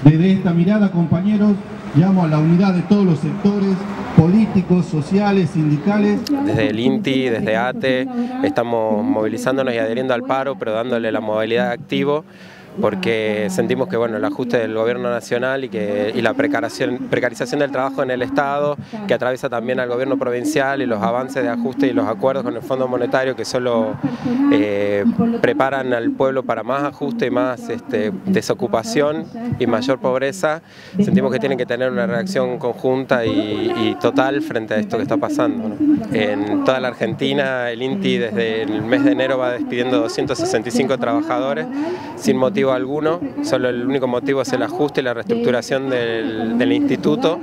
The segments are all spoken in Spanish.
Desde esta mirada, compañeros, llamo a la unidad de todos los sectores políticos, sociales, sindicales. Desde el INTI, desde ATE, estamos movilizándonos y adheriendo al paro, pero dándole la modalidad de activo, porque sentimos que el ajuste del gobierno nacional y la precarización del trabajo en el Estado, que atraviesa también al gobierno provincial, y los avances de ajuste y los acuerdos con el Fondo Monetario que solo preparan al pueblo para más ajuste y más desocupación y mayor pobreza, sentimos que tienen que tener una reacción conjunta y total frente a esto que está pasando, ¿no? En toda la Argentina, el INTI desde el mes de enero va despidiendo 265 trabajadores sin motivo alguno, solo el único motivo es el ajuste y la reestructuración del instituto,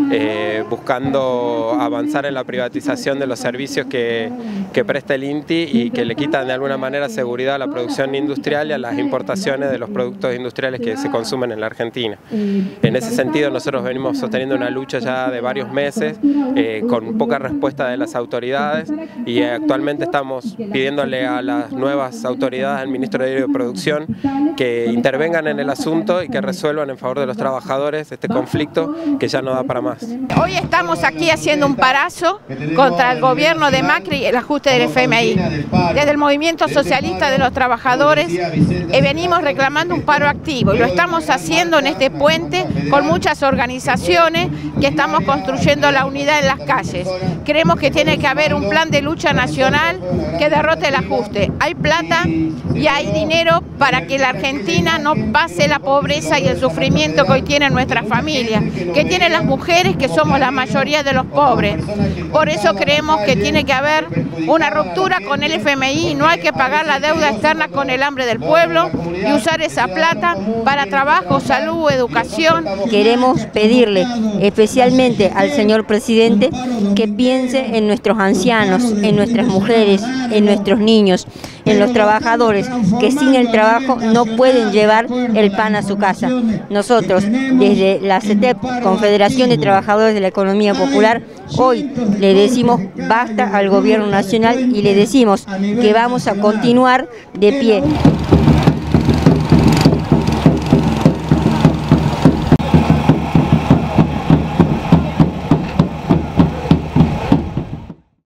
buscando avanzar en la privatización de los servicios que presta el INTI y que le quitan de alguna manera seguridad a la producción industrial y a las importaciones de los productos industriales que se consumen en la Argentina. En ese sentido, nosotros venimos sosteniendo una lucha ya de varios meses, con poca respuesta de las autoridades, y actualmente estamos pidiéndole a las nuevas autoridades, al Ministro de Producción, que intervengan en el asunto y que resuelvan en favor de los trabajadores este conflicto que ya no da para más. Hoy estamos aquí haciendo un parazo contra el gobierno de Macri y el ajuste del FMI. Desde el Movimiento Socialista de los Trabajadores venimos reclamando un paro activo, y lo estamos haciendo en este puente con muchas organizaciones que estamos construyendo la unidad en las calles. Creemos que tiene que haber un plan de lucha nacional que derrote el ajuste. Hay plata y hay dinero para que la Argentina no pase la pobreza y el sufrimiento que hoy tienen nuestras familias, que tienen las mujeres, que somos la mayoría de los pobres. Por eso creemos que tiene que haber una ruptura con el FMI, no hay que pagar la deuda externa con el hambre del pueblo y usar esa plata para trabajo, salud, educación. Queremos pedirle especialmente al señor presidente que piense en nuestros ancianos, en nuestras mujeres, en nuestros niños, en los trabajadores que sin el trabajo no pueden llevar el pan a su casa. Nosotros, desde la CETEP, Confederación de Trabajadores de la Economía Popular, hoy le decimos basta al gobierno nacional y le decimos que vamos a continuar de pie.